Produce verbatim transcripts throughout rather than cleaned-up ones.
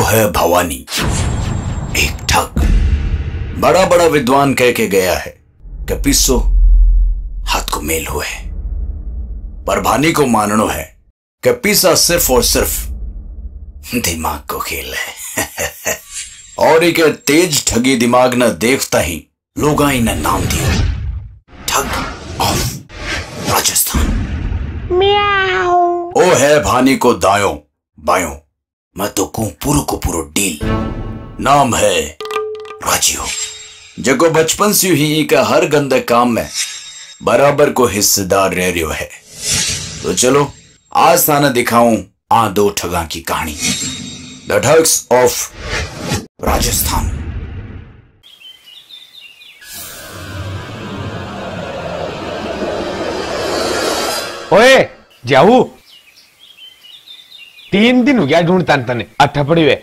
है भवानी, एक ठग। बड़ा बड़ा विद्वान कह के गया है कि पिसो हाथ को मेल हुए, पर भानी को माननो है कि पिसा सिर्फ और सिर्फ दिमाग को खेल है। और एक तेज ठगी दिमाग न देखता ही लोग ने नाम दिया ठग ऑफ राजस्थान। ओ है भानी को दायों बायों, मैं तो कहूं पूरो को पूरो डील। नाम है राजियो, जगो बचपन से ही का हर गंदे काम में बराबर को हिस्सेदार रह रही है। तो चलो आज थाना दिखाऊं आ दो ठगा की कहानी, द ठग्स ऑफ राजस्थान। ओए जाऊ, तीन दिन हो गया ढूंढता तने अट्ठा पड़ी हुए।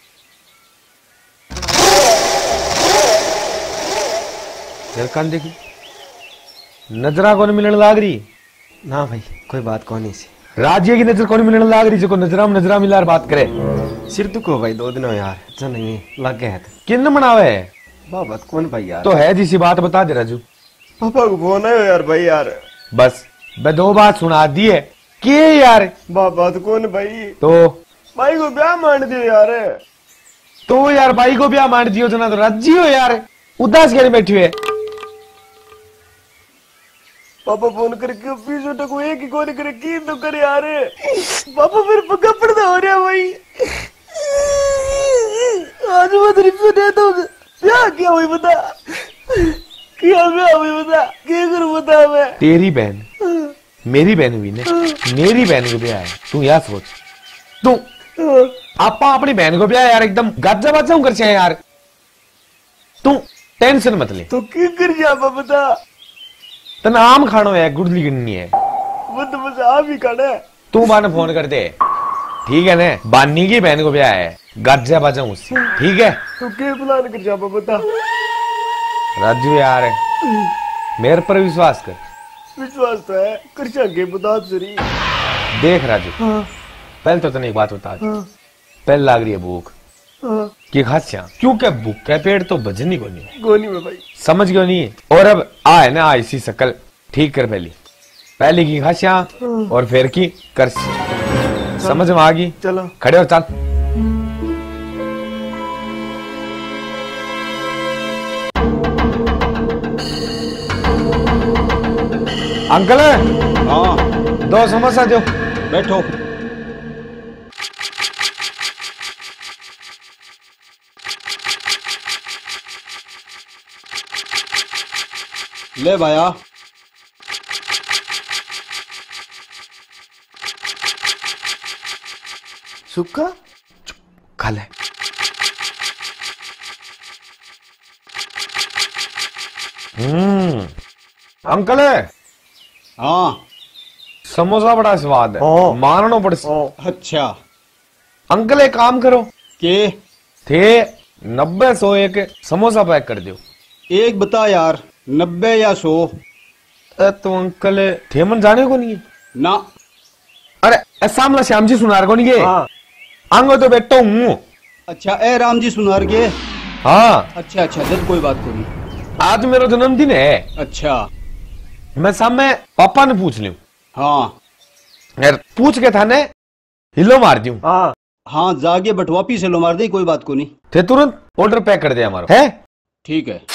कान देखी नजरा कौन मिलने लाग रही ना भाई, कोई बात कौन नहीं सी। राज्य की नजर कौन मिलने लाग रही जो नजरा में नजरा मिलार बात करे। सिर दुख हो भाई, दो दिन हो यार, अच्छा नहीं लग गया है। किन मनावे है बाबा कौन भाई यार? तो है जिसी बात बता दे राजू। पापा को फोन है यार भाई यार। बस मैं दो बात सुना दी है कि यार बाबा तो कौन भाई? तो भाई को ब्याह मान दियो यार। तो यार भाई को ब्याह मान दियो जना तो राजी हो यार, उदास कहने बैठी हुए। पापा फोन करके पीछे तो कोई एक ही कौन करे की तो करे यार। पापा फिर पक्का पड़ता हो रहा भाई। आज मत रिप्यू दे दो। क्या क्या हुई बता, क्या ब्याह हुई बता, क्या करूं बता मैं? तेरी बहन मेरी बहन हुई ने, मेरी बहन को ब्याह है। तू यार सोच, तू आपा अपनी बहन को ब्याह यार एकदम गाजा बाजा कर चाहे यार। तू टेंशन मत ले। तो क्या कर जा बता? तना आम खानो है, गुड़ली गिननी है। वो तो बस आम ही खाना है। तू बाने फोन कर दे, ठीक है ना? बानी की बहन को ब्याह है, गाजा बाजा उससे, ठीक है? तो क्या प्लान कर जा बता? राजू यार मेरे पर विश्वास कर। विश्वास तो है, कर जाके बता जरी। देख राजू, हाँ। पहले तो तने एक बात बता दी। हाँ। पहले लाग रही है भूख। हाँ। की खासिया क्योंकि भूख का पेट तो भजनी को नहीं गोनी में भाई, समझ गयो नहीं। और अब आ है ना ऐसी शकल ठीक कर पहली पहले की खासिया और फिर की कर, समझ में आ गई? चलो खड़े हो चल। अंकल हाँ दो समोसा दो। बैठो। ले भाया। सुक्का खा ले। हम्म अंकल हाँ समोसा बड़ा स्वाद है, मारनो पड़। अच्छा अंकल एक काम करो के थे नब्बे सौ एक समोसा पैक कर दो। एक बता यार, नब्बे या सौ? तो अंकल थे मन जाने को नहीं है ना। अरे सामला श्याम जी सुनार को नहीं है। हाँ। आंगो तो बैठा हूँ। अच्छा ए राम जी सुनार के? हाँ। अच्छा अच्छा जब कोई बात को नहीं। आज मेरा जन्मदिन है। अच्छा मैं सामने पापा ने पूछ लूं। हाँ यार पूछ के थाने हिलो मार दूं। हाँ हाँ जागे बटवापी से लो मार दे, कोई बात को नहीं। थे तुरंत ऑर्डर पैक कर दे हमारा है। ठीक है।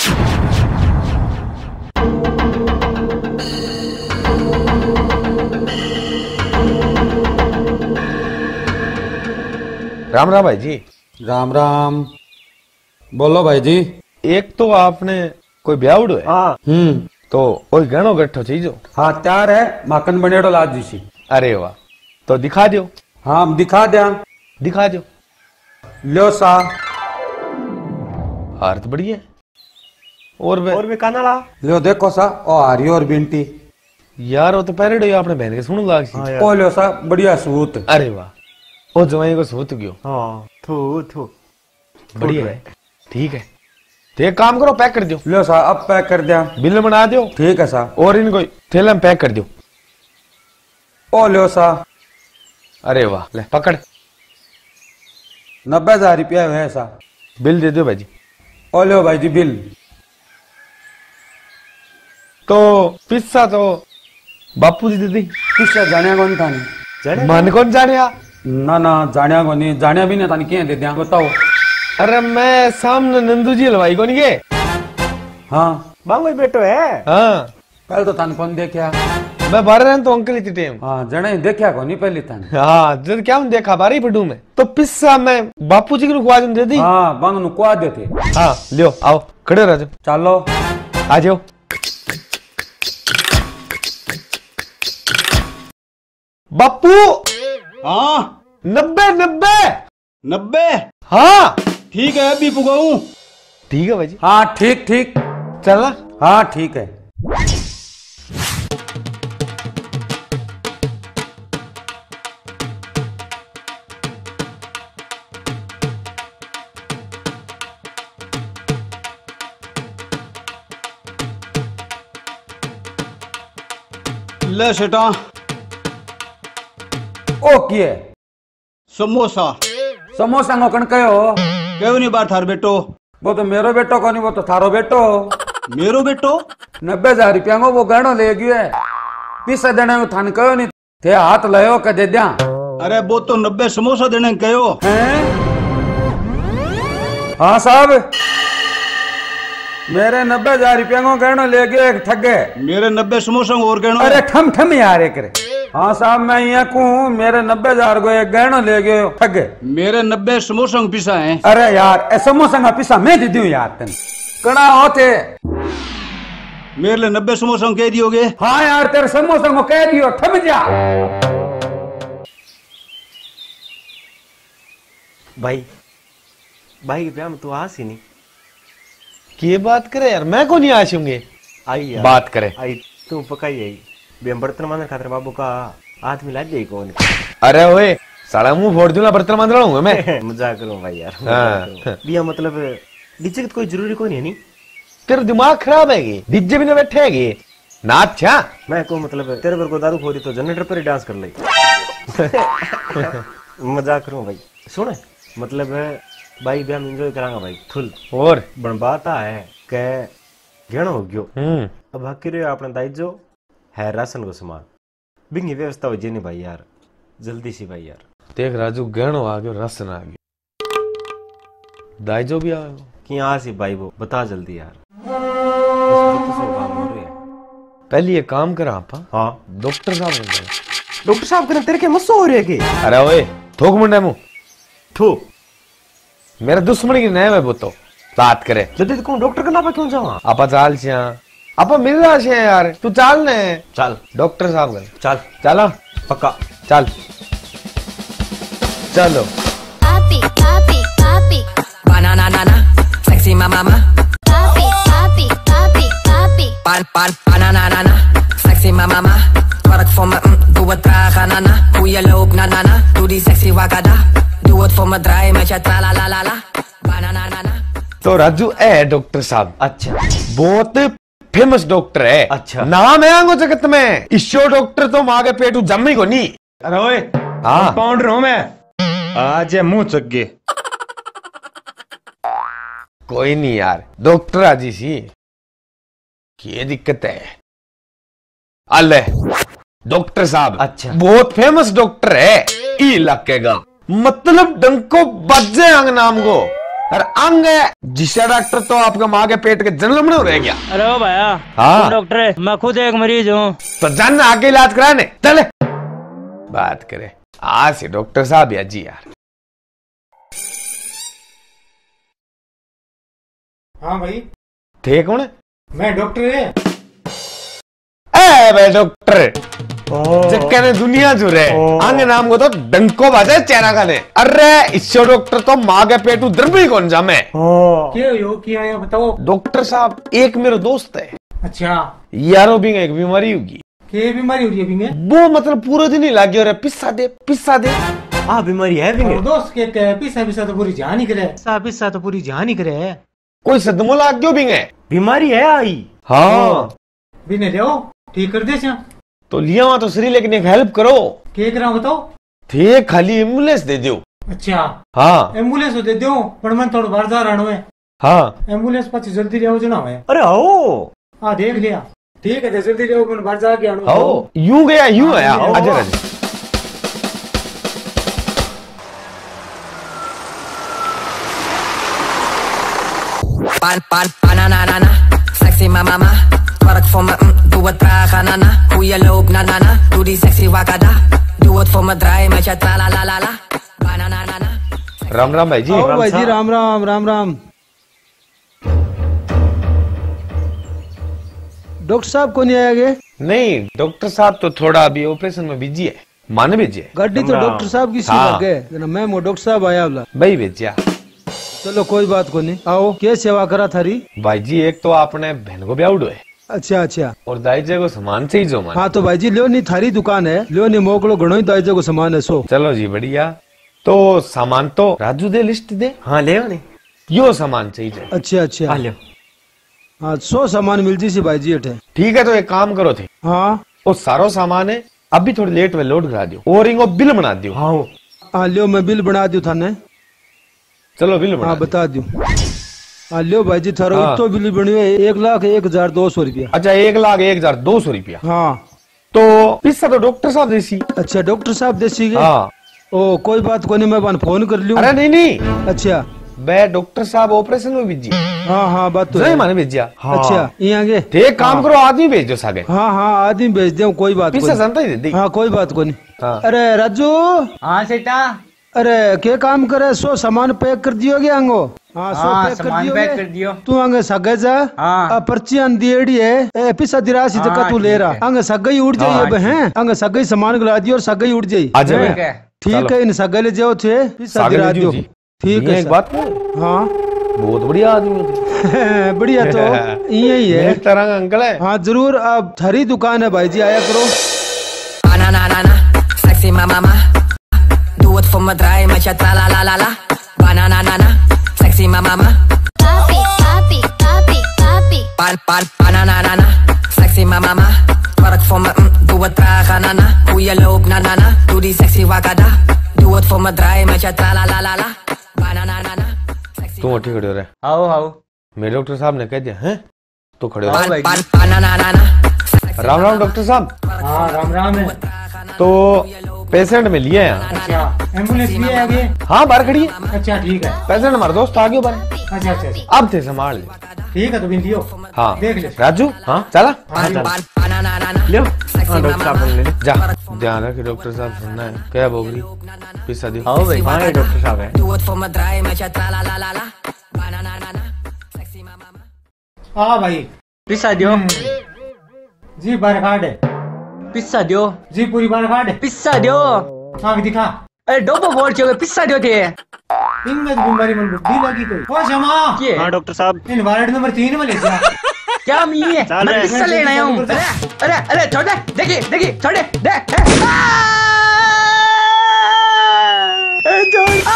राम राम भाई जी। राम राम। बोलो भाई जी। एक तो आपने कोई ब्याह उड़ो है? हाँ। हम्म तो कोई गणो गट्ठो चीजो? हाँ तैयार है, माखन बनेड़ो लाज जी। अरे वाह, तो दिखा दो। हाँ दिखा दिया। दिखा दो। लो सा हार तो बढ़िया है। और बे और भी काना ला लो देखो सा ओ हारी और बिंटी यार वो तो पैरेड हो अपने बहन के सुन लाग सी। हाँ ओ लो सा बढ़िया सूत। अरे वाह, ओ जवाई को सूत गयो। हाँ थू थू बढ़िया है। ठीक है तो एक काम करो पैक कर दो। लो सा अब पैक कर दिया। बिल बना दो। ठीक है सा। और इनको थैला में पैक कर दो। ओ लो सा। अरे वाह ले पकड़। नब्बे हजार रुपया है ऐसा। बिल दे दो भाई जी। ओ लो भाई जी बिल। तो पिस्सा तो बापू जी दे दी। पिस्सा जाने कौन था नहीं मन कौन जाने आ? ना ना जाने को नहीं, जाने भी नहीं था नहीं क्या दे दिया बताओ। अरे मैं सामने नंदू जी हलवाई को नहीं गए। हाँ बांगो बेटो है। हाँ पहले तो थान कौन देखा? मैं बाहर रहता तो अंकल इतने टाइम। हाँ जने देखा को नहीं पहले थान। हाँ जब क्या देखा बारी पड़ू में तो पिस्सा मैं बापू जी को खुआ दे दी। हाँ बांग नु खुआ देते। हाँ लियो आओ खड़े रह जाओ। चलो आ जाओ। बापू हाँ नब्बे नब्बे नब्बे। हाँ ठीक है अभी पुगाऊं। ठीक है भाई जी। हाँ ठीक ठीक चलना। हाँ ठीक है। ले सेटा ओ किए समोसा। समोसा नो कण कयो क्यों नहीं बात थार बेटो? वो तो मेरो बेटो को नहीं, वो तो थारो बेटो। मेरो बेटो नब्बे हजार रुपया को वो गहनो ले गयो है। पीसा देने को थान कयो नहीं थे हाथ लयो के दे दिया। अरे वो तो नब्बे समोसा देने कहो। हैं? हाँ साहब मेरे नब्बे हजार रुपया को गहनो ले गयो एक ठगे। मेरे नब्बे समोसा और गहनो। अरे ठम ठम यार एक रे। हाँ साहब मैं यहाँ कहूँ मेरे नब्बे हजार को एक गहनो ले गयो ठगे। मेरे नब्बे समोसा पीसा है। अरे यार ए समोसा का पीसा मैं दे दूं यार तेन कड़ा होते। मेरे लिए नब्बे समोसा कह दियोगे? हाँ यार तेरे समोसा को कह दियो थम जा। भाई भाई के ब्याह में तू आस ही नहीं। ये बात करे यार मैं को नहीं आशूंगे। आई यार बात करे आई तू पकाई आई बे बर्तन मांजने खातिर बाबू का हाथ मिला जाई कौन। अरे ओए साला मुंह फोड़ दूंगा बर्तन मांज रहा हूँ मैं। मजाक करूं भाई यार। हाँ। बिया मतलब डीजे की कोई जरूरी कोई नहीं। तेरा दिमाग खराब है गी डीजे भी ना बैठे है ना। अच्छा मैं को मतलब तेरे पर को दारू खोरी तो जनरेटर पर ही डांस कर ली। मजाक करूं भाई। सुन मतलब भाई ब्याह में एंजॉय करांगा भाई फुल। और बन बात है के घेणो हो गयो। हम्म अब हकीरे अपने दाइजो है राशन को सामान बिंगी व्यवस्था हो जेनी भाई यार जल्दी सी भाई यार। देख राजू गहनो आ गयो रसन आ गयो दाइजो भी आ गयो कि यहाँ सी भाई वो बता जल्दी यार। तो सब काम हो रहे हैं। पहले ये काम करा आपा। हाँ डॉक्टर साहब ने डॉक्टर साहब के तेरे के मस्सो हो रहे के। अरे ओए थोक मुंडे मुंह थू मेरे दुश्मन की नए में बोतो बात करे। जल्दी तो कौन डॉक्टर के नापा क्यों जावा? आपा चाल छिया आपा मिल रहा है यार तू चाल ने चल डॉक्टर साहब गए चल चला पक्का चल चलो। Papi, papi, papi. Banana, nana, sexy mama, mama. Papi, papi, papi, papi. Pan, pan, banana, nana, sexy mama, mama. Twerk for me, mm, do it traag, nana. Hoe je loopt, na, na, na. Doe die sexy wakada. Doe het voor me, draai met je tra la la la la. Banana, nana. तो राजू है doctor साहब। अच्छा बहुत famous doctor है। अच्छा नाम है आंगो जगत में ईश्वर डॉक्टर तो माँ के पेटू जम्मी को नहीं। अरे ओए हाँ पाउंडर हूं मैं आज ये मुंह चुक गए। कोई नहीं यार डॉक्टर आजी सी ये दिक्कत है। अल्ले डॉक्टर साहब अच्छा बहुत फेमस डॉक्टर है ई इलाके का मतलब डंको बजे अंग नाम को और अंग है जिसका डॉक्टर तो आपका माँ के पेट के जन्म में रह गया। अरे ओ भैया हाँ डॉक्टर है मैं खुद एक मरीज हूँ तो जन आके इलाज कराने चले बात करे आज से डॉक्टर साहब या जी यार। हाँ भाई थे कौन है? मैं डॉक्टर है। ए बे डॉक्टर जक्के ने दुनिया जुरे अंग नाम को तो डंको बाजे चेहरा का ने। अरे इससे डॉक्टर तो माँ के पेटू दर्बी कौन जामे। क्या हो क्या आया बताओ। डॉक्टर साहब एक मेरा दोस्त है। अच्छा यारो भी एक बीमारी होगी। क्या बीमारी हो रही है अभी में? वो मतलब पूरे दिन ही लागे हो रहा पिस्सा दे पिस्सा दे। हाँ बीमारी है भी दोस्त के के पिस्सा पिस्सा तो पूरी जान ही करे। पिस्सा पिस्सा तो पूरी जान ही करे है। कोई सदमो लाग गयो भी बीमारी है आई। हाँ बिने ले ठीक कर दे तो लिया वहां तो श्री लेकिन एक हेल्प करो। क्या करा बताओ। थे खाली एम्बुलेंस दे दो अच्छा हाँ एम्बुलेंस दे दो पण मन थोड़ा बाहर जा रहनो है। हाँ एम्बुलेंस पाछी जल्दी ले आओ जना है। अरे आओ हां देख लिया ठीक है जल्दी ले आओ मन बाहर जा के आनो। आओ यूं गया यूं आया अजर अजर Pan pan pananana, sexy mama mama, twerk for me, mm, doe het traag na na, hoe je loopt na na na, doe die sexy wakada, doe het voor me draai met je tra la la la la, bananana. Ram Ram भाई जी। आओ भाई जी Ram Ram Ram Ram. Doctor साहब को नहीं आया गे? नहीं डॉक्टर साहब तो थोड़ा अभी ऑपरेशन में बिजी है, माने भेजिए गाड़ी तो डॉक्टर साहब की सी हाँ। लग गए मैं वो डॉक्टर साहब आया बोला भाई भेजिया। चलो कोई बात को नहीं आओ क्या सेवा करा थारी? भाई जी एक तो आपने बहन को ब्याह है। अच्छा अच्छा और दाईजे को सामान चाहिए जो मान। हाँ तो भाई जी लियो नहीं थारी दुकान है लियो नहीं मोकलो घणो ही दाईजे को सामान है सो। चलो जी बढ़िया तो सामान तो राजू दे लिस्ट दे। हाँ ले नहीं यो सामान चाहिए। अच्छा अच्छा हाँ सौ सामान मिल जी भाई जी अठे। ठीक है तो एक काम करो थे हाँ वो सारो सामान है अभी थोड़ी लेट में लोड करा दियो और इनको बिल बना दियो। हाँ हाँ लियो मैं बिल बना दियो थाने। चलो बिल बना हाँ बता दियो। हाँ लियो भाई जी थारो हाँ। तो बिल बनी है एक लाख एक हजार दो सौ रुपया। अच्छा एक लाख एक हजार दो सौ रुपया। हाँ तो पिस्सा तो डॉक्टर साहब देसी। अच्छा डॉक्टर साहब देसी के? हाँ ओ कोई बात को नहीं मैं बन फोन कर लियो। अरे नहीं नहीं अच्छा बै डॉक्टर साहब ऑपरेशन में बिजी। हाँ हाँ बात तो है माने भेजिया। हाँ। अच्छा ये आगे एक काम हाँ। करो आदमी भेज दो सागे। हाँ हाँ आदमी भेज दे कोई बात पिस्सा जनता ही दे दी। हाँ कोई बात को नहीं। हाँ। अरे राजू हां सेटा अरे क्या काम करे सो सामान पैक कर दियो गे आंगो? हाँ सो हाँ, पैक कर सामान दियो पैक गे? कर दियो। तू आंगे सगे जा हाँ। आ पर्ची अंदिएड़ी है ए पिसा दिरासी हाँ, जका तू ले रहा ठीक है। आंगे सगे ही उड़ जाइए हाँ, अब हैं आंगे सगे ही सामान गला दियो और सगे ही उड़ जाइए। आ जाओ। हैं? ठीक है। ठीक चलो। है इन सगे ले जाओ थे पिसा सागे दिरा ले दियो। जाओ जी। ठीक ये है एक सर। बात हाँ बहुत बढ़िया आदमी होते। बढ़िया तो यही है एक तरह का अंकल है। हाँ जरूर अब थारी दुकान है भाई जी आया करो। Bananana, sexy mama mama, doe het voor me draai met je tra la la la la, bananana, sexy mama mama. Papi, papi, papi, papi. Pan pan pananana, sexy mama mama, twerk voor me, mm, doe het traag na na, hoe je loopt na na na, doe die sexy wakada, doe het voor me draai met je tra la la la la, bananana. तू उठी खड़े हो रहा है। आओ आओ मेरे doctor साहब ने कह दिया है तो खड़े हो। Pan pan pananana. Ram Ram doctor साहब। हाँ राम राम है। तो पेशेंट में लिए हैं। अच्छा एम्बुलेंस भी आगे? हाँ बाहर खड़ी है। अच्छा ठीक है। पेशेंट हमारे दोस्त आ गए बाहर। अच्छा अच्छा अच्छा। अब थे संभाल ले। ठीक है तो बिन दियो। हाँ देख ले। राजू हाँ चला हाँ चल। लियो। हाँ डॉक्टर साहब ले ले जा ध्यान रख डॉक्टर साहब सुनना है क्या बोगरी पिस्सा दियो। आओ भाई हाँ ये डॉक्टर साहब है। Doe het voor me draai met je tra la la la la, bananana, sexy mama mama. हाँ भाई पिस्सा दियो जी बार कार्ड है। पिस्सा दियो जी पूरी बार कार्ड है। पिस्सा दियो। आँख दिखा। अरे डोबो बोल चुके पिस्सा दियो थे। इंगज बीमारी मन बुद्धि लगी कोई। ओ क्षमा ये हाँ डॉक्टर साहब इन वार्ड नंबर तीन में ले जा। क्या मी है चल मैं रहे। पिस्सा लेने आया हूँ। अरे अरे अरे छोड़ दे देखिए देखिए छोड़ दे देख छोड़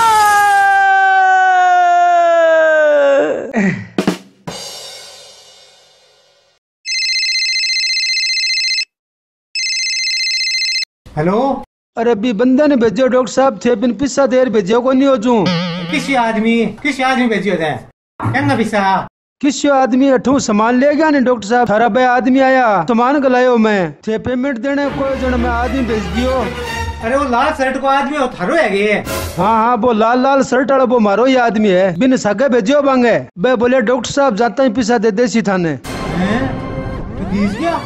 हेलो अरे अभी बंदा ने भेजो डॉक्टर साहब थे बिन पिस्सा देर भेजो को नहीं हो जू किसी आदमी किसी आदमी भेजियो थे क्या पिसा किसी आदमी अठू सामान ले गया ने डॉक्टर साहब थारा भाई आदमी आया सामान गलायो मैं थे पेमेंट देने कोई जन मैं आदमी भेज दियो। अरे वो लाल शर्ट को आदमी वो थारो है गे। हाँ हाँ वो लाल लाल शर्ट वाला वो मारो ही आदमी है बिन सगे भेजो बांगे बे बोले डॉक्टर साहब जाता ही पिसा दे देसी थाने। हैं? तो बीस गया।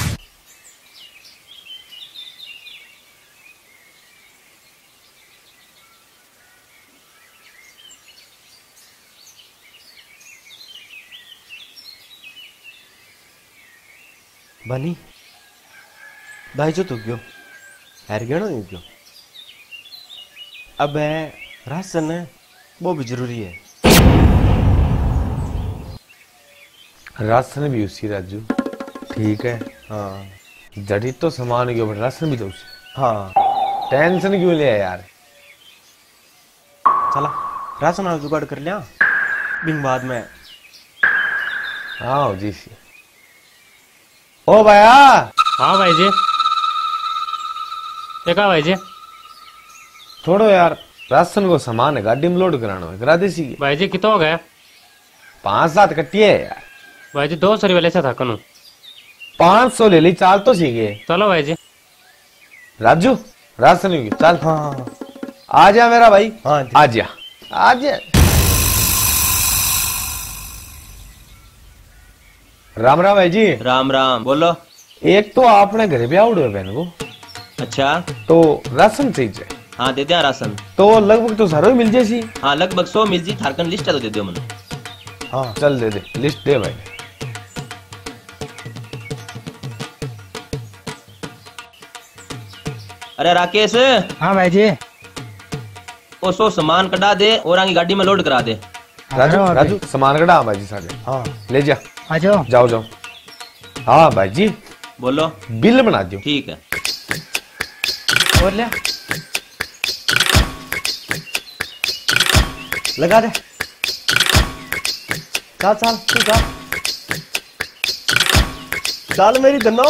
बनी भाई जो तो गयो हार गया ना नहीं गयो अब राशन है वो भी जरूरी है। राशन भी उसी राजू ठीक है। हाँ जड़ी तो सामान गयो बट राशन भी तो उसी। हाँ टेंशन क्यों ले यार चला राशन वाला जुगाड़ कर लिया बिन बाद में। हाँ जी सी ओ भैया। हाँ भाई जी देखा भाई जी छोड़ो यार राशन को सामान है गाड़ी में लोड कराना है, करा देसी भाई जी कितना हो गया? पांच सात कट्टिए है यार। भाई जी दो सौ रुपये लेसा था कनु। पांच सौ ले ली, चाल तो सीखे। चलो भाई जी। राजू राशन होगी, चल। हाँ आ जा मेरा भाई। हाँ आ जा आ जा। राम राम भाई जी। राम राम, बोलो। एक तो आपने घर पे आउट है बहन को। अच्छा तो राशन चाहिए। हाँ दे दिया राशन। तो लगभग तो सारो मिल जाए सी। हाँ लगभग सौ मिल जी, थारकन लिस्ट है तो दे दो मैंने। हाँ चल दे दे, लिस्ट दे भाई। अरे राकेश। हाँ भाई जी। वो सो सामान कटा दे और आगे गाड़ी में लोड करा दे। राजू राजू सामान कटा भाई जी सारे। हाँ ले जा। आ जाओ जाओ जाओ। हाँ भाई जी बोलो। बिल बना दो। ठीक है। और ले लगा दे। चल चल तू चल चल मेरी धनो।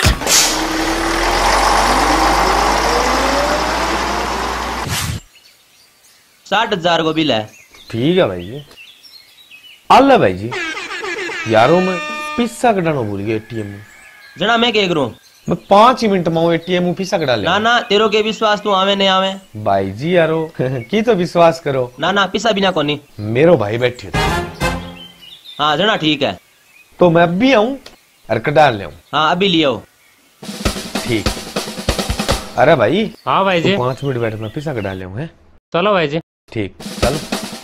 साठ हजार को बिल है। ठीक है भाई जी। अल्लाह भाई जी यारों में पिस्सा कटाना भूल गया एटीएम में। जना मैं क्या करूं? मैं पांच ही मिनट में एटीएम में पिस्सा कटा ले। ना ना तेरो के विश्वास तू आवे नहीं आवे। भाई जी यारो की तो विश्वास करो। ना ना पिसा बिना कोनी। मेरो भाई बैठे थे। हाँ जना ठीक है। तो मैं अभी आऊं और कटा ले आऊं। हाँ अभी ले आओ। ठीक। अरे भाई। हाँ भाई जी। पांच मिनट बैठ मैं पिस्सा कटा ले आऊं। है चलो भाई जी। ठीक चलो।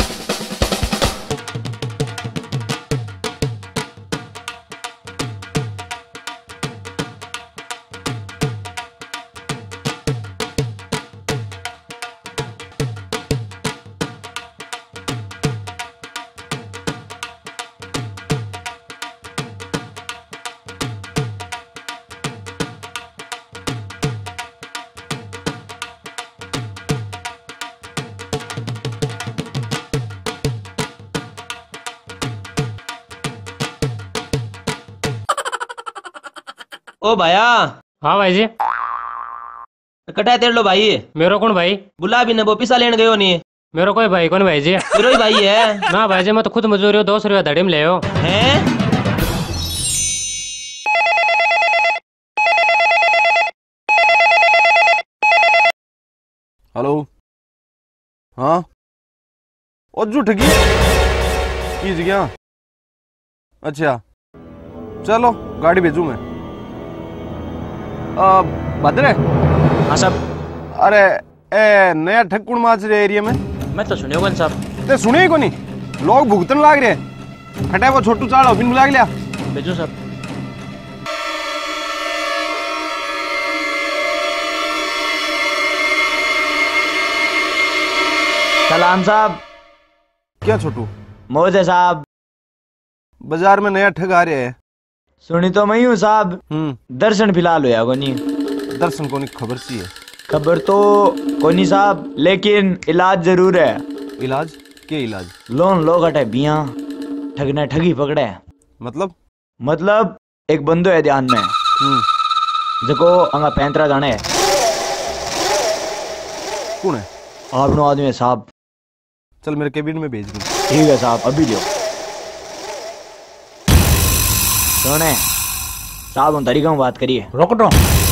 ओ भाया। हाँ भाई जी। कटा तेर लो भाई। मेरो कौन भाई? बुला भी न वो पिसा लेने गयो नहीं। मेरो कोई भाई कौन भाई जी? मेरो ही भाई है। ना भाई जी मैं तो खुद मजदूरी हो, दो सौ रुपया दाड़ी में ले हो। हैं? हेलो। हाँ ओ झूठ की की जगह। अच्छा चलो गाड़ी भेजू मैं। भद्र है। हाँ साहब। अरे ए नया ठक्कुड़ माच रहे एरिया में। मैं तो सुने कौन साहब। ते सुने ही को नहीं, लोग भुगतन लाग रहे। हटाए वो छोटू चाड़ो बिन बुला लिया। भेजो साहब। सलाम साहब। क्या छोटू? मौज है साहब। बाजार में नया ठग आ रहे है। सुनी तो मैं हूँ साहब। दर्शन फिलहाल होया कोनी। दर्शन कोनी खबर सी है। खबर तो कोनी साहब, लेकिन इलाज जरूर है। इलाज? क्या इलाज? लोन लोग हटे बिया ठगने ठगी पकड़े। मतलब? मतलब एक बंदो है ध्यान में जको अंगा पैंतरा जाने है। कौन है? आपनो आदमी है साहब। चल मेरे केबिन में भेज दो। ठीक है साहब अभी लो। सोने साहब हम तरीका में बात करिए। रोक दो।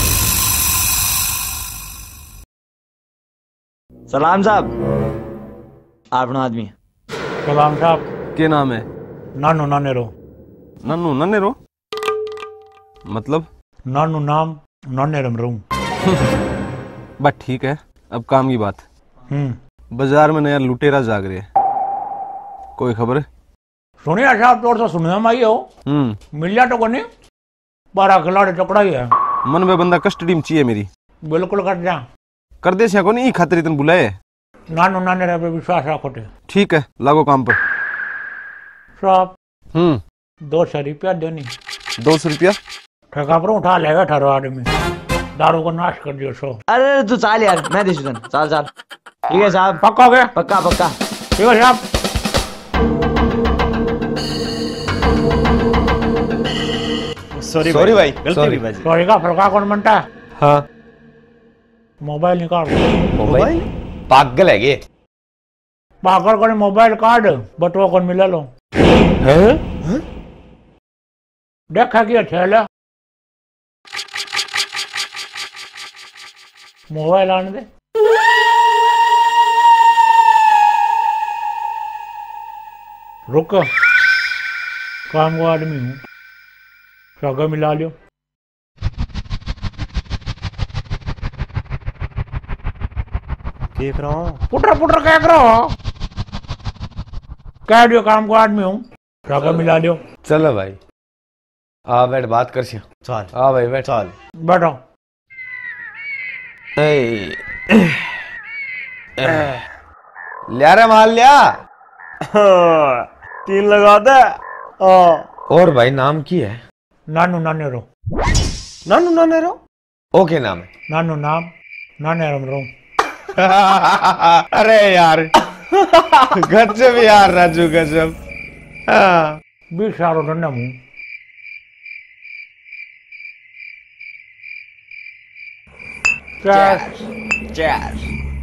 सलाम साहब। आपनो आदमी। सलाम साहब। क्या नाम है? नानू नानेरो। नानू नानेरो मतलब? नानू नाम नानेरम रहूं। बस ठीक है, अब काम की बात। हम्म। बाजार में नया लुटेरा जाग रहे हैं, कोई खबर है? सुनिया साहब तोड़ तो सुनिया माई हो। हम्म। मिल जा तो कोनी बारह खिलाड़ी चपड़ा ही है। मन में बंदा कस्टडी में चाहिए मेरी। बिल्कुल कर जा। कर दे को नहीं खातिर इतन बुलाए। नानू नाने पे विश्वास रखो। ठीक है लागो काम पर। साहब। हम्म। दो सौ रुपया देनी। दो सौ रुपया ठेका पर उठा लेगा अठारह आदमी। दारू को नाश कर दियो सो। अरे तू चाल यार, मैं दे सुन। चाल चाल। ठीक है साहब। पक्का हो गया? पक्का पक्का। ठीक है साहब। सॉरी सॉरी भाई। गलती हुई भाई। सॉरी का फरका कौन बनता है? हाँ मोबाइल निकाल। मोबाइल पागल है ये। पाकर को मोबाइल कार्ड बटवा को मिला लो हैं? देखा कि छेला मोबाइल आने दे। रुक, काम को आदमी हूँ, सगा मिला लियो। देख रहा हूँ पुटर पुटर क्या करो, कह दियो काम को आदमी हूँ, सगा मिला लियो। चलो भाई, आ बैठ बात कर सिया। चल आ भाई बैठ। चल बैठो। लिया रे माल लिया। तीन लगा दे। और भाई नाम की है? नानू नाने रो। नानू नाने रो? ओके नाम है। नानू नाम, नाने रम रो। अरे यार गजब यार राजू गजब। हाँ बीस सारो डंडा मुंह। चेस चेस।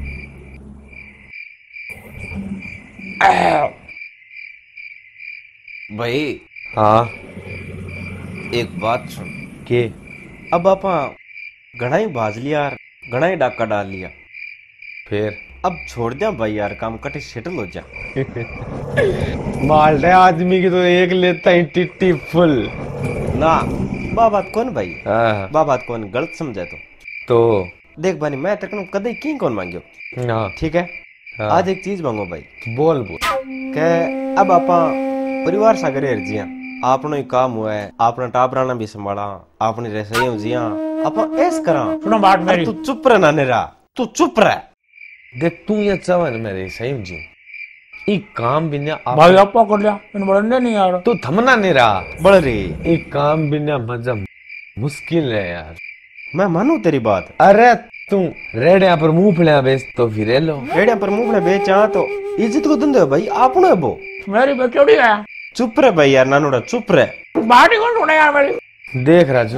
भाई हाँ एक बात सुन के अब आप घना ही बाज लिया यार, घना ही डाका डाल लिया, फिर अब छोड़ दिया भाई यार, काम कटे सेटल हो जा। माल रहे आदमी की तो एक लेता ही टिट्टी फुल ना बा बात कौन भाई, हाँ। बा बात कौन गलत समझे तो तो देख बानी मैं तेरे को कदे की कौन मांगियो, हाँ। ठीक है हाँ। आज एक चीज मांगो भाई। बोल बोल के अब आपा परिवार सागरे हर जिया, आपनो ही काम हुआ है, आपने टापराना भी संभाला, आपने रसोई हो जिया, आपा ऐस करा। सुनो बात मेरी, तू चुप रह नाने रहा, तू चुप रह। देख तू ये चवन मेरे सही जी एक काम बिना आप... भाई आपा कर लिया, इन बड़ने नहीं यार। तू थमना नहीं रहा बड़ रे, एक काम बिना मजा मुश्किल है यार। मैं मानू तेरी बात। अरे तू रेडिया पर मुंह फड़िया बेच तो फिर लो। रेडिया पर मुंह फड़े बेचा तो इज्जत को धंधे भाई आपनो है वो। मेरी बेचोड़ी है। चुप रहे भाई यार नानूड़ा, चुप रहे। बात ही कौन सुने यार मेरी। देख राजू,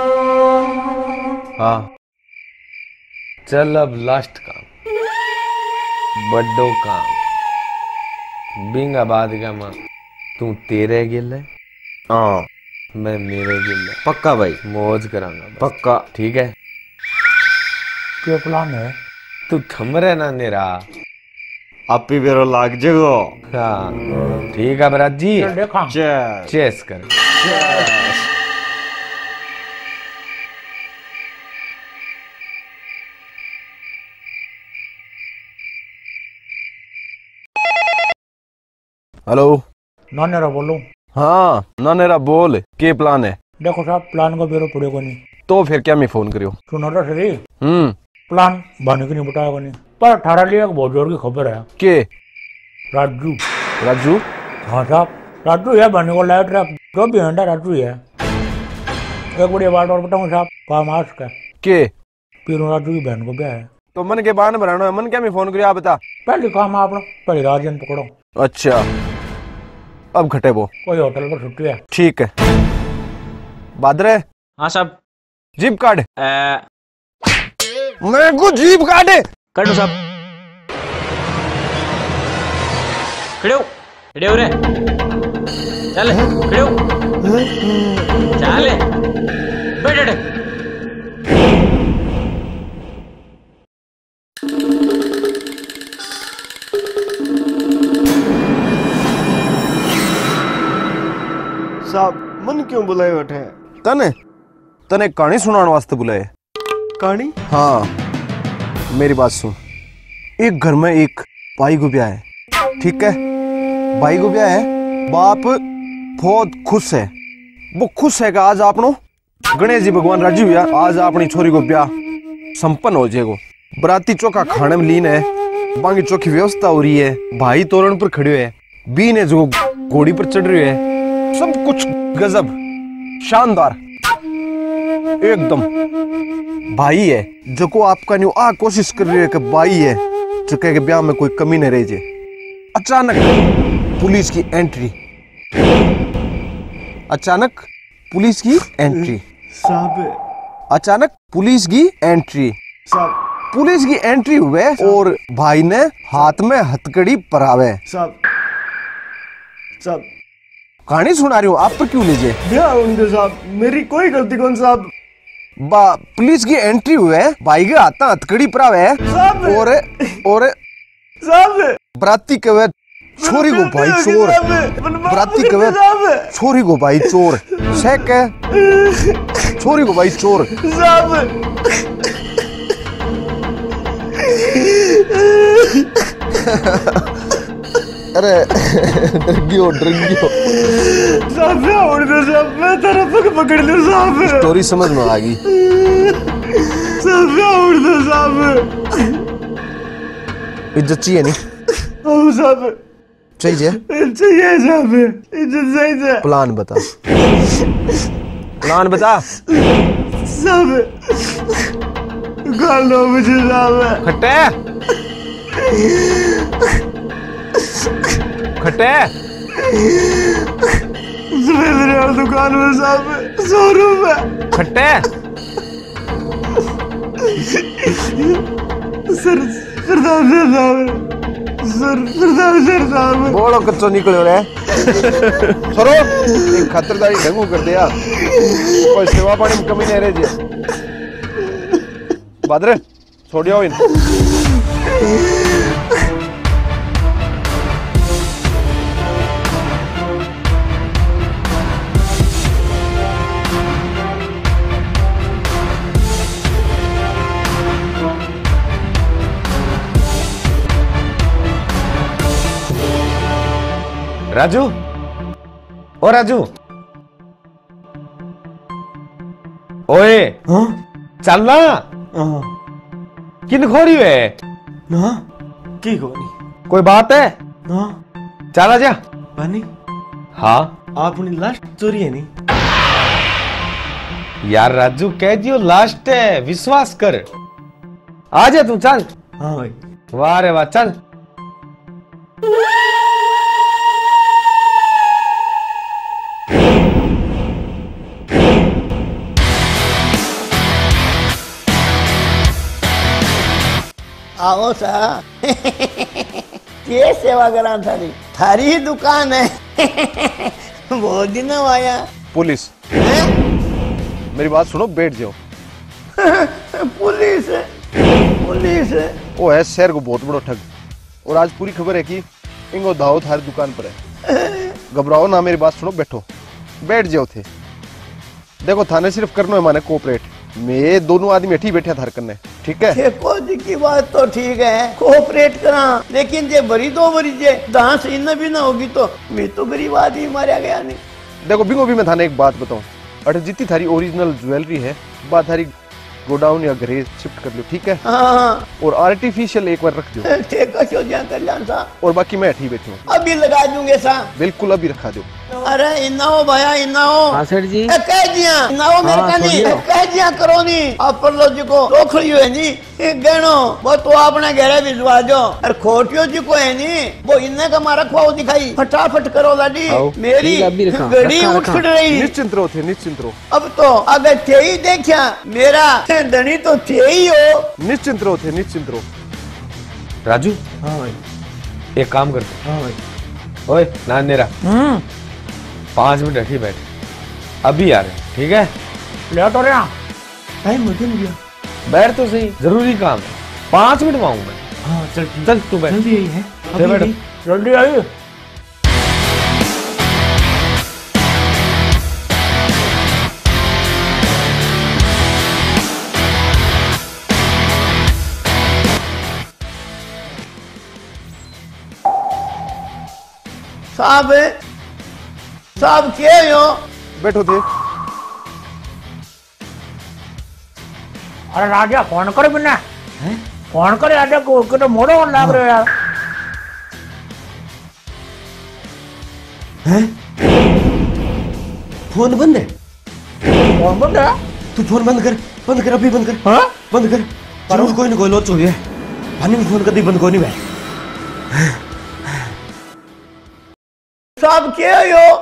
हाँ चल अब लास्ट काम, बड्डो काम बिंगा बाद का मां तू तेरे गिल है, हाँ मैं मेरे गिल है। पक्का भाई, मौज करांगा पक्का, ठीक है। क्या प्लान है? तू थम रहे ना नेरा, आप ही बेरो लाग जगो। हाँ ठीक है बरात जी, चल देखा चेस चेस कर। हेलो नानेरा बोलो। हाँ नानेरा बोल, के प्लान है? देखो साहब प्लान को बेरो पड़ेगा नहीं तो फिर क्या मैं फोन करियो? सुनो तो सही, हम्म प्लान बने की नहीं बताएगा नहीं, पर अठारह लिए बहुत जोर की खबर है। के राजू। राजू? हाँ साहब राजू है, बने को लाइट रहा जो भी है राजू है। एक बड़ी बात और बताऊँ साहब, काम आज का के पीरू राजू की बहन को ब्याह है। तो मन के बान बनाना है, मन क्या मैं फोन करियो आप बता। पहले काम आप लोग पहले राजन पकड़ो। अच्छा अब घटे वो कोई होटल पर छुट्टी है। ठीक है बादरे। हाँ साहब। जीप कार्ड ए... मेरे को जीप कार्ड कर दो साहब। खड़े हो, खड़े हो रे, चल खड़े हो, चल बैठ बैठ। साहब मन क्यों बुलाए बैठे? तने तने कहानी सुनाने वास्ते बुलाए। कहानी? हाँ मेरी बात सुन, एक घर में एक भाई को ब्याह है, ठीक है? भाई को ब्याह है, बाप बहुत खुश है, वो खुश है कि आज आपनो गणेश जी भगवान राजी हुआ, आज अपनी छोरी को ब्याह संपन्न हो जाएगो। बराती चौका खाने में लीन है, बाकी चौकी व्यवस्था हो रही है, भाई तोरण पर खड़े है, बीन है जो घोड़ी पर चढ़ रही है, सब कुछ गजब शानदार एकदम। भाई है जो को आपका न्यू आ कोशिश कर रही है कि भाई है जो कहे कि ब्याह में कोई कमी न रह जाए। अचानक पुलिस की एंट्री, अचानक पुलिस की एंट्री साहब, अचानक पुलिस की एंट्री साहब, पुलिस की एंट्री हुए और भाई ने हाथ में हथकड़ी परावे। साहब साहब कहानी सुना रही हूँ, आप पर क्यों लीजिए? उनके साहब मेरी कोई गलती कौन साहब। बा पुलिस की एंट्री हुए, भाई के हाथ हथकड़ी परावे और और साहब बराती कवे छोरी को भाई चोर, बराती कवे छोरी को भाई चोर, शेक है छोरी को भाई चोर। साहब अरे डर गयो डर गयो साहब उड़ दो साहब, मैं तेरा पग पकड़ लूं साहब। स्टोरी समझ में आ गई साहब, उड़ दो साहब। इज्जत चाहिए नहीं? ओ साहब चाहिए चाहिए साहब, इज्जत चाहिए। प्लान बता, प्लान बता साहब। गाल दो मुझे साहब। खट्टे खट्टे मेरे दुकान में साहब सौ रुपए। खट्टे सर सरदार साहब, सर सरदार साहब। बोलो कच्चो निकलो रे सरो, एक खातिरदारी ढंगू कर दिया, कोई सेवा पानी में कमी नहीं रह जी। बादरे छोड़ियो इन। राजू, ओ राजू, ओए हाँ चल ना। हाँ किन खोरी है ना की कोनी कोई बात है ना। चला जा पानी। हाँ आपने लास्ट चोरी है नहीं यार राजू, कह दियो लास्ट है, विश्वास कर। आ जा तू, चल। हाँ भाई। वाह रे वाह, चल। आओ सा के सेवा करा थारी, थारी ही दुकान है। बहुत दिन आया। पुलिस मेरी बात सुनो, बैठ जाओ। पुलिस पुलिस वो है शहर को बहुत बड़ा ठग, और आज पूरी खबर है कि इनको दाव थारी दुकान पर है। घबराओ ना, मेरी बात सुनो, बैठो बैठ जाओ थे। देखो थाने सिर्फ करना है माने कोऑपरेट, मैं दोनों आदमी अठी बैठे थार करने, ठीक है? देखो जी की बात तो ठीक है, कोऑपरेट करा, लेकिन जे बरी दो बरी जे दांस इन भी ना होगी तो मैं तो गरीब आदमी मारा गया नहीं। देखो बिंगो भी मैं थाने एक बात बताऊं, अरे जितनी थारी ओरिजिनल ज्वेलरी है बात थारी गोडाउन या घरे शिफ्ट कर लो, ठीक है? हाँ। और आर्टिफिशियल एक बार रख दो। ठीक है, क्यों कर जान सा। और बाकी मैं अठी बैठू हूँ। अभी लगा दूंगे सा। बिल्कुल अभी रखा दो। अरे इनाओ भैया इनाओ। हाँ सेठ जी। कह दिया इनाओ मेरे का नहीं, कह दिया करो नहीं। आप पर लो जी को रोखड़ी है नहीं, गहनो वो तो आपने घरे भिजवा दो, और खोटियो जी को है नहीं, वो इन्ने का मारा खुआ दिखाई। फटाफट करो लाडी, मेरी गड़ी उठ रही। निश्चिंत रहो थे, निश्चिंत रहो। अब तो अगर थे ही देखा मेरा धनी तो थे ही हो। निश्चिंत रहो थे, निश्चिंत रहो। राजू। हाँ भाई। एक काम करते। हाँ भाई। ओए नानेरा, पांच मिनट अठी बैठ, अभी आ रहे, ठीक है? लेट हो रहा, टाइम हो गया। बैठ तो सही, जरूरी काम है, पांच मिनट मांगू मैं। हाँ चल चल तू बैठ। जल्दी आई है, बैठ, जल्दी आई। साहब साहब क्या हो? बैठो थे। अरे राजा फोन कर बिना, फोन कर राजा को, को तो मोड़ो लाग रहे यार। हैं? फोन बंद है? फोन बंद है? तू फोन बंद कर, बंद कर, अभी बंद कर। हाँ? बंद कर। जरूर कोई ना कोई लोच हो गया। पानी में फोन कर दी, बंद को नहीं भाई। साहब क्या हो?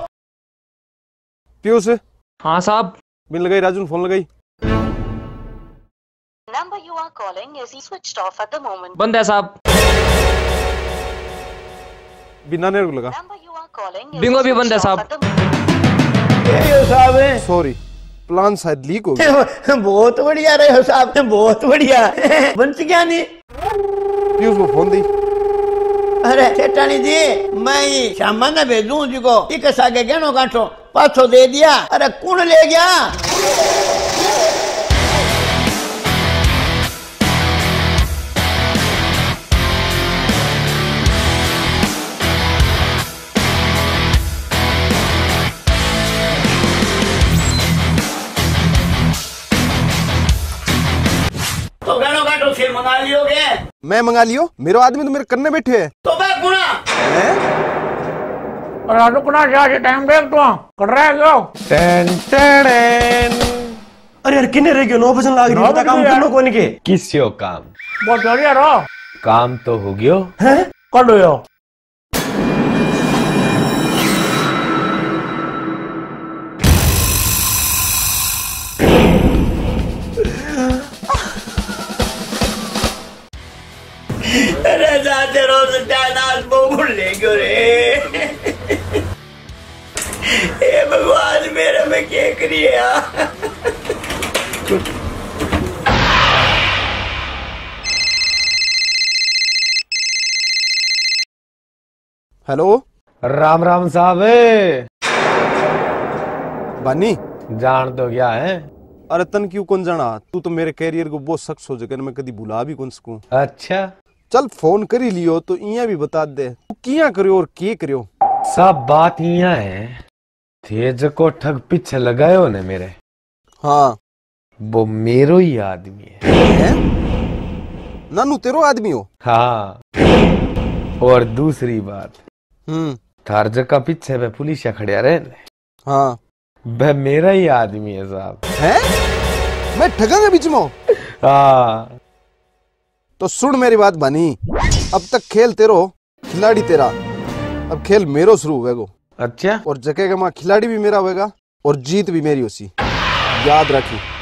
पीयूष। हाँ साहब। बिन लगाई, राजू ने फोन लगाई। Number you are calling is switched off at the moment. बंद है साहब। बिना नेर को लगा। बिंगो भी बंद है साहब। ये साहब है। सॉरी, प्लान शायद लीक हो गया। बहुत बढ़िया रहे हो साहब, बहुत बढ़िया। बन गया नहीं। पीयूष को फोन दी। अरे सेठानी जी, मैं श्यामा ने भेजूं जी को एक सागे गहनो काटो पाछो दे दिया। अरे कौन ले गया? तो गहनो काटो फिर मंगा लियोगे? मैं मंगा लियो, मेरे आदमी तो मेरे कन्ने बैठे हैं। तो मैं गुना राजू कुना जा टाइम देख तू कर रहा है क्यों? Ten ten. अरे यार किन्ने रह गयो? नौ बजन लाग रही है, काम करनो कोनी के? किसियो काम? बहुत बढ़िया रो। काम तो हो गयो। हैं? कर लो यो। अरे जाते रोज जानास बोल ले गयो रे। हे भगवान मेरे में क्या करिया? हेलो, राम राम साहब। बानी जान तो क्या है? अरे तन क्यों कौन जाना? तू तो मेरे कैरियर को बहुत सख्त हो जगह मैं कभी भुला भी कौन सकूं। अच्छा चल फोन कर ही लियो तो इया भी बता दे तू किया करियो और के करियो। सब बात इया है, थे जको ठग पीछे लगायो ने मेरे। हाँ वो मेरो ही आदमी है, है? नानू तेरो आदमी हो? हाँ। और दूसरी बात, हम्म थार जका पीछे वे पुलिस खड़िया रहे ने। हाँ वह मेरा ही आदमी है साहब। है? मैं ठगा के बीच में हूँ? हाँ। तो सुन मेरी बात बानी, अब तक खेल तेरो, खिलाड़ी तेरा, अब खेल मेरो शुरू होगा। अच्छा। और जगह का माँ खिलाड़ी भी मेरा होगा और जीत भी मेरी होसी, याद रखी।